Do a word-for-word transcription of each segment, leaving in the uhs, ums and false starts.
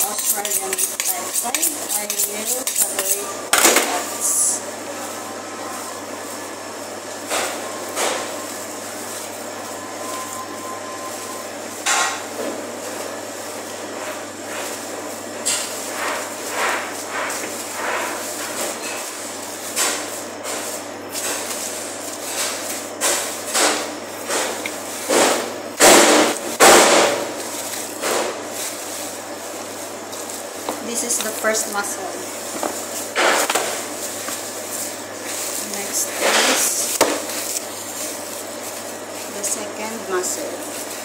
Australian topside, I will separate the parts. This is the first muscle. Next is the second muscle.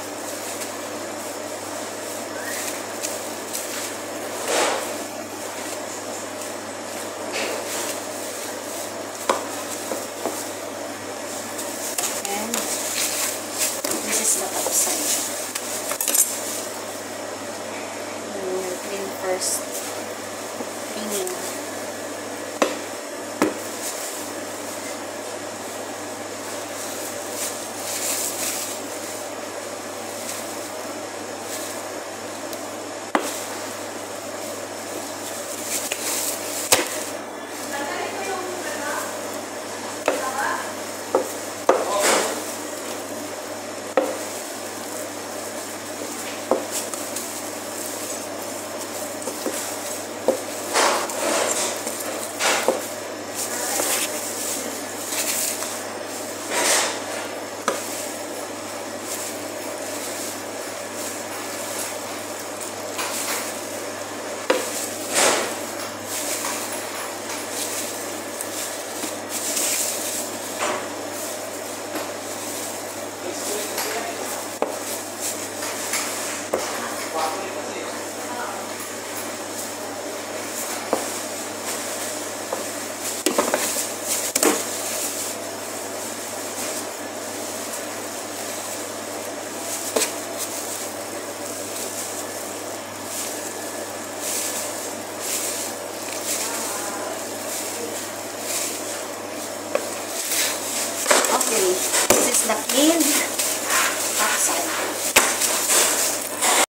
And this is the topside. We will clean first. Cleaning. Okay, this is the cleaned topside.